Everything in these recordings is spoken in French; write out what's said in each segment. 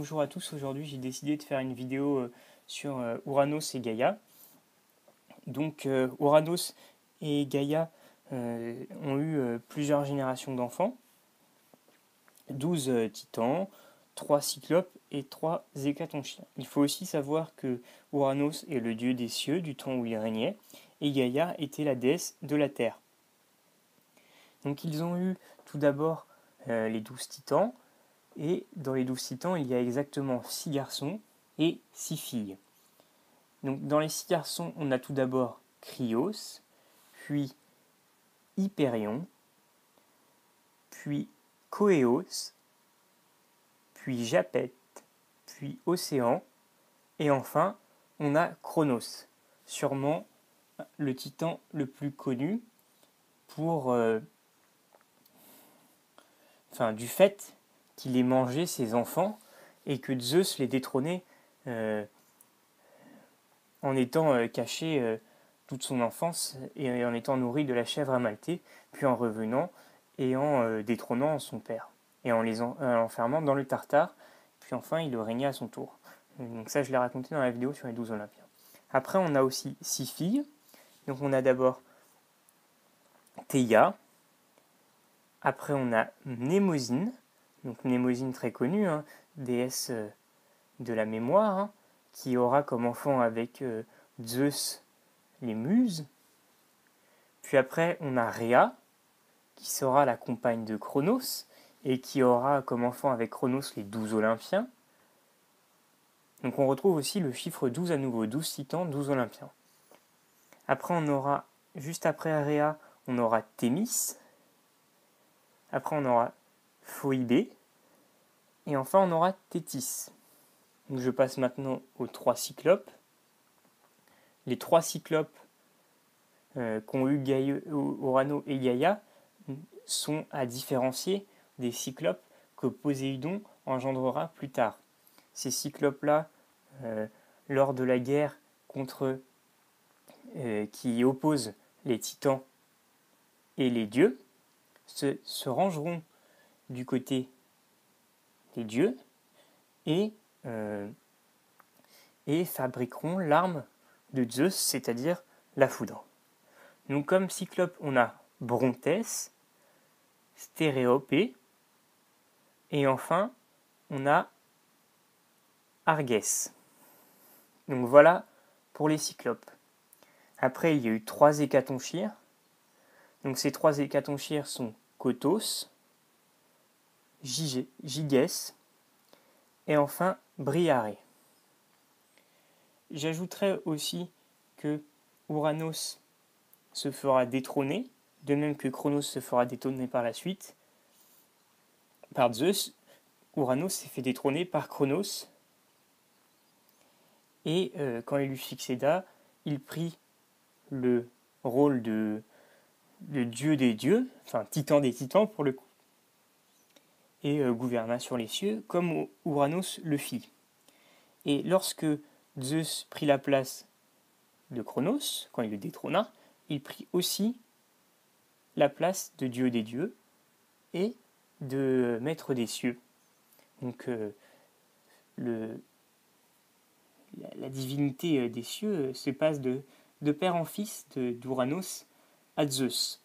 bonjour à tous. Aujourd'hui, j'ai décidé de faire une vidéo sur Ouranos et Gaïa. Donc, Ouranos et Gaïa ont eu plusieurs générations d'enfants, 12 titans, 3 cyclopes et 3 hécatonchiens. Il faut aussi savoir que Ouranos est le dieu des cieux du temps où il régnait, et Gaïa était la déesse de la terre. Donc, ils ont eu tout d'abord les 12 titans. Et dans les 12 titans, il y a exactement 6 garçons et 6 filles. Donc dans les 6 garçons, on a tout d'abord Krios, puis Hyperion, puis Koéos, puis Japet, puis Océan, et enfin, on a Chronos, sûrement le titan le plus connu pour, du fait qu'il ait mangé ses enfants et que Zeus les détrônait en étant caché toute son enfance et en étant nourri de la chèvre amaltée, puis en revenant et en détrônant son père et en l'enfermant dans le Tartare, puis enfin il régna à son tour. Donc ça je l'ai raconté dans la vidéo sur les 12 Olympiens. Après on a aussi 6 filles, donc on a d'abord Théia, après on a Mnémosyne, donc Mnémosyne très connue, déesse de la mémoire, qui aura comme enfant avec Zeus les Muses. Puis après, on a Rhea, qui sera la compagne de Chronos, et qui aura comme enfant avec Chronos les 12 Olympiens. Donc on retrouve aussi le chiffre 12 à nouveau, 12 titans, 12 Olympiens. Après, on aura, juste après Rhea, on aura Thémis. Après, on aura Phoibé. Et enfin, on aura Thétis. Donc, je passe maintenant aux 3 cyclopes. Les 3 cyclopes qu'ont eu Urano et Gaïa sont à différencier des cyclopes que Poséidon engendrera plus tard. Ces cyclopes-là, lors de la guerre qui oppose les titans et les dieux, se rangeront du côté des dieux et fabriqueront l'arme de Zeus, c'est-à-dire la foudre. Donc comme cyclope, on a Brontès, Stéréopée, et enfin, on a Argès. Donc voilà pour les cyclopes. Après, il y a eu 3 hécatonchires. Donc ces 3 hécatonchires sont Kotos, Gygès, et enfin Briarée. J'ajouterai aussi que Ouranos se fera détrôner, de même que Chronos se fera détrôner par la suite par Zeus. Ouranos s'est fait détrôner par Chronos, et quand il lui succéda, il prit le rôle de dieu des dieux, enfin titan des titans pour le coup, et gouverna sur les cieux comme Ouranos le fit. Et lorsque Zeus prit la place de Chronos, quand il le détrôna, il prit aussi la place de dieu des dieux et de maître des cieux. Donc la divinité des cieux se passe de père en fils d'Ouranos à Zeus.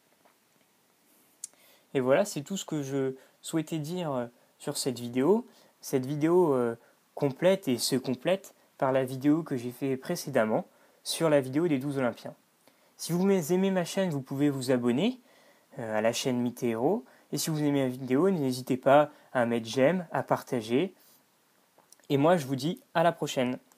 Et voilà, c'est tout ce que je souhaitais dire sur cette vidéo. Cette vidéo complète et se complète par la vidéo que j'ai fait précédemment sur la vidéo des 12 Olympiens. Si vous aimez ma chaîne, vous pouvez vous abonner à la chaîne Mythéhéros. Et si vous aimez la vidéo, n'hésitez pas à mettre j'aime, à partager. Et moi, je vous dis à la prochaine.